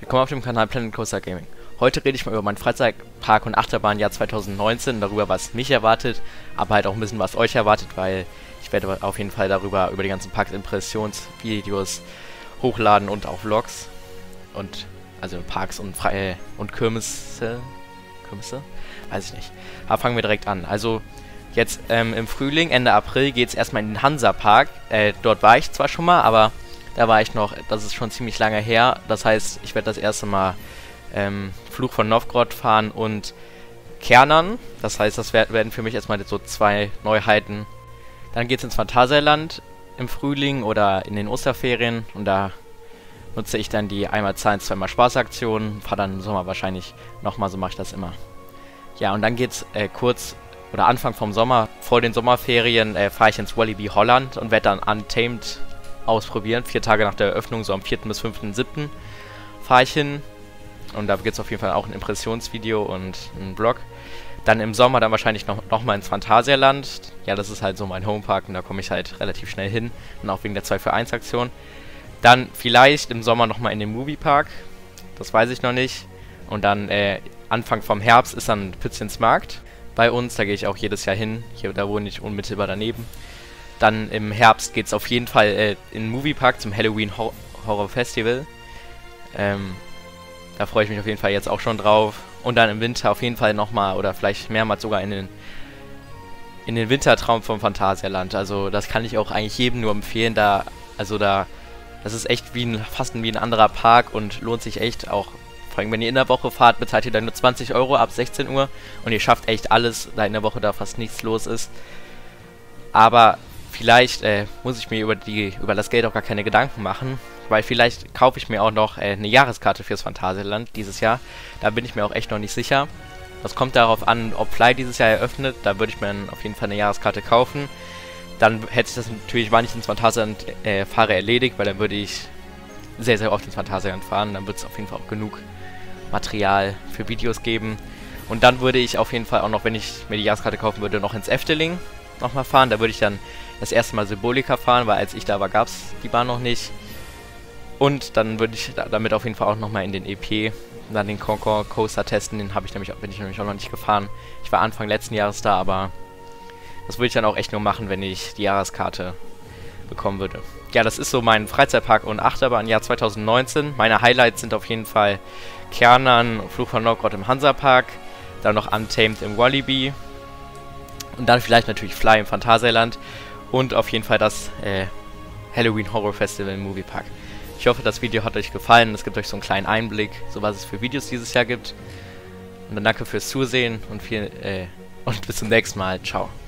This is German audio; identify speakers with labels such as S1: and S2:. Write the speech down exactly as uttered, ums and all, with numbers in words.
S1: Willkommen auf dem Kanal Planet Coaster Gaming. Heute rede ich mal über meinen Freizeitpark- und Achterbahnjahr zweitausendneunzehn, darüber, was mich erwartet, aber halt auch ein bisschen, was euch erwartet, weil ich werde auf jeden Fall darüber, über die ganzen Parks-Impressionsvideos hochladen und auch Vlogs. Und, also Parks und Freie und Kirmesse, Kirmesse? Weiß ich nicht. Aber fangen wir direkt an. Also, jetzt ähm, im Frühling, Ende April, geht es erstmal in den Hansa-Park. Äh, dort war ich zwar schon mal, aber da war ich noch, das ist schon ziemlich lange her. Das heißt, ich werde das erste Mal ähm, Fluch von Novgorod fahren und Kärnan. Das heißt, das werden für mich erstmal so zwei Neuheiten. Dann geht es ins Phantasialand im Frühling oder in den Osterferien. Und da nutze ich dann die einmal Zahlen, zweimal Spaßaktionen. Fahre dann im Sommer wahrscheinlich nochmal, so mache ich das immer. Ja, und dann geht es äh, kurz oder Anfang vom Sommer, vor den Sommerferien, äh, fahre ich ins Walibi Holland und werde dann Untamed ausprobieren. Vier Tage nach der Eröffnung, so am vierten bis fünften siebten fahre ich hin. Und da gibt es auf jeden Fall auch ein Impressionsvideo und einen Vlog. Dann im Sommer dann wahrscheinlich noch, noch mal ins Phantasialand. Ja, das ist halt so mein Homepark und da komme ich halt relativ schnell hin. Und auch wegen der zwei für eins Aktion. Dann vielleicht im Sommer nochmal in den Moviepark. Das weiß ich noch nicht. Und dann äh, Anfang vom Herbst ist dann Pützchens Markt bei uns. Da gehe ich auch jedes Jahr hin. Hier, da wohne ich unmittelbar daneben. Dann im Herbst geht es auf jeden Fall äh, in den Moviepark zum Halloween Hor Horror Festival. Ähm, da freue ich mich auf jeden Fall jetzt auch schon drauf. Und dann im Winter auf jeden Fall nochmal oder vielleicht mehrmals sogar in den, in den Wintertraum vom Phantasialand. Also das kann ich auch eigentlich jedem nur empfehlen. Da, also da, das ist echt wie ein, fast wie ein anderer Park und lohnt sich echt auch. Vor allem, wenn ihr in der Woche fahrt, bezahlt ihr dann nur zwanzig Euro ab sechzehn Uhr und ihr schafft echt alles, da in der Woche da fast nichts los ist. Aber vielleicht äh, muss ich mir über, die, über das Geld auch gar keine Gedanken machen, weil vielleicht kaufe ich mir auch noch äh, eine Jahreskarte fürs Phantasialand dieses Jahr. Da bin ich mir auch echt noch nicht sicher. Das kommt darauf an, ob Fly dieses Jahr eröffnet. Da würde ich mir dann auf jeden Fall eine Jahreskarte kaufen. Dann hätte sich das natürlich, wann ich ins Phantasialand äh, fahre, erledigt, weil dann würde ich sehr, sehr oft ins Phantasialand fahren. Dann wird es auf jeden Fall auch genug Material für Videos geben. Und dann würde ich auf jeden Fall auch noch, wenn ich mir die Jahreskarte kaufen würde, noch ins Efteling nochmal fahren. Da würde ich dann das erste Mal Symbolika fahren, weil als ich da war, gab es die Bahn noch nicht. Und dann würde ich da, damit auf jeden Fall auch nochmal in den E P, dann den Concord Coaster testen. Den habe ich nämlich, bin ich nämlich auch noch nicht gefahren. Ich war Anfang letzten Jahres da, aber das würde ich dann auch echt nur machen, wenn ich die Jahreskarte bekommen würde. Ja, das ist so mein Freizeitpark- und Achterbahn-Jahr zweitausendneunzehn. Meine Highlights sind auf jeden Fall Kärnan, Fluch von Novgorod im Hansapark, dann noch Untamed im Walibi und dann vielleicht natürlich Fly im Phantasialand und auf jeden Fall das äh, Halloween Horror Festival im Moviepark. Ich hoffe, das Video hat euch gefallen. Es gibt euch so einen kleinen Einblick, so was es für Videos dieses Jahr gibt. Und dann danke fürs Zusehen und viel äh, und bis zum nächsten Mal. Ciao.